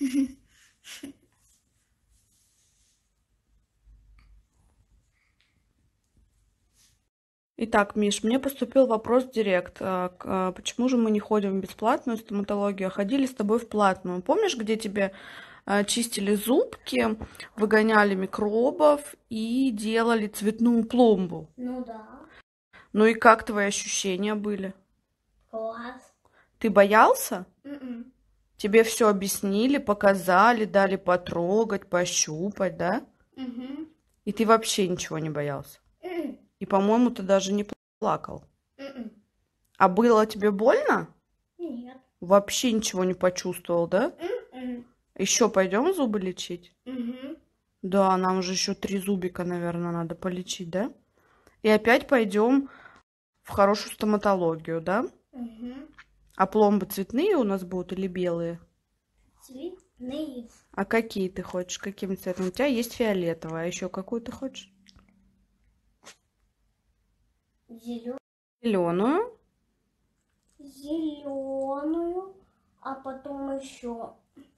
Итак, Миш, мне поступил вопрос в директ. Почему же мы не ходим в бесплатную стоматологию, а ходили с тобой в платную? Помнишь, где тебе чистили зубки, выгоняли микробов и делали цветную пломбу? Ну да. Ну и как твои ощущения были? Класс. Ты боялся? М-м. Тебе все объяснили, показали, дали потрогать, пощупать, да? Мгм. И ты вообще ничего не боялся? М. И, по-моему, ты даже не плакал. М-м. А было тебе больно? Нет. Вообще ничего не почувствовал, да? М-м. Еще пойдем зубы лечить? Мгм. Да, нам же еще 3 зубика, наверное, надо полечить, да? И опять пойдем в хорошую стоматологию, да? Мгм. А пломбы цветные у нас будут или белые? Цветные. А какие ты хочешь? Каким цветом? У тебя есть фиолетовая, а еще какую ты хочешь? Зеленую. Зеленую, а потом еще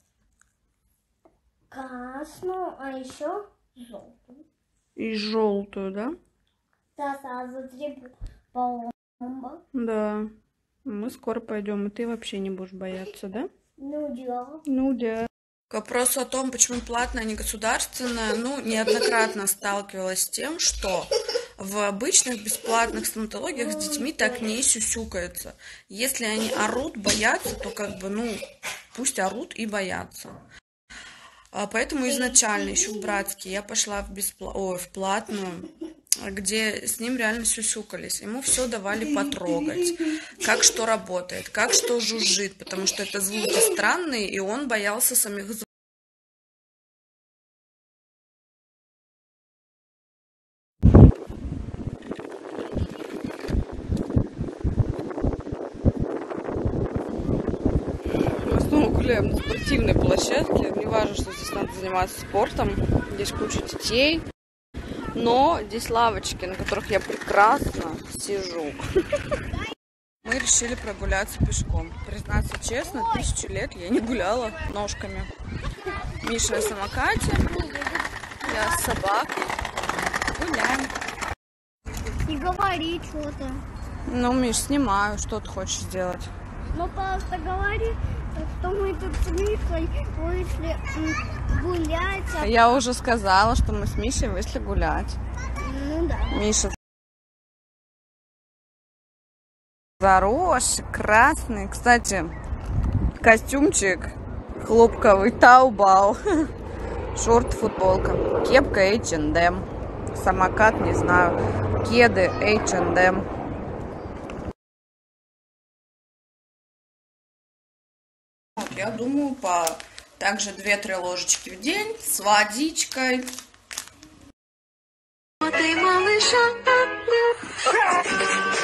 красную, а еще желтую. И желтую, да? Да, сразу 3 пломбы. Да. Мы скоро пойдем, и ты вообще не будешь бояться, да? Ну да. Ну да. К вопросу о том, почему платная, а не государственная, ну, неоднократно сталкивалась с тем, что в обычных бесплатных стоматологиях с детьми так не сюсюкаются. Если они орут, боятся, то как бы, ну, пусть орут и боятся. Поэтому изначально, еще в братске, я пошла в платную, где с ним реально сюсюкались. Ему все давали потрогать, как что работает, как что жужжит, потому что это звуки странные, и он боялся самих звуков. Мы снова гуляем на спортивной площадке. Не важно, что здесь надо заниматься спортом. Здесь куча детей. Но здесь лавочки, на которых я прекрасно сижу. Мы решили прогуляться пешком. Признаться честно, 1000 лет я не гуляла ножками. Миша на самокате, я с собакой. Гуляем. Не говори что-то. Ну, Миш, снимаю. Что ты хочешь сделать? Ну просто говори, что мы тут с Мишей вышли гулять. Я уже сказала, что мы с Мишей вышли гулять. Ну да. Миша заросший, красный. Кстати, костюмчик хлопковый, таубау. Шорт, футболка. Кепка H&M. Самокат, не знаю. Кеды H&M. Я думаю, также 2-3 ложечки в день с водичкой. Ты, малыша,